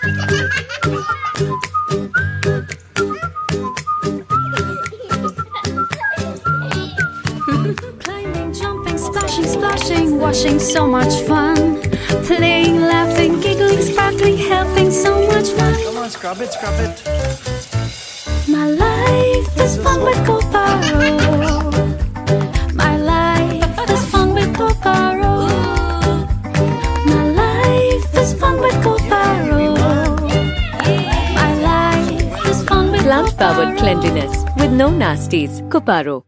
Climbing, jumping, splashing, splashing, washing, so much fun. Playing, laughing, giggling, sparkling, helping, so much fun. Come on, scrub it, scrub it. My life is fun with Koparo. My life is fun with Koparo. My life is fun with Koparo. My life is fun with Koparo. Plant-powered cleanliness with no nasties. Koparo.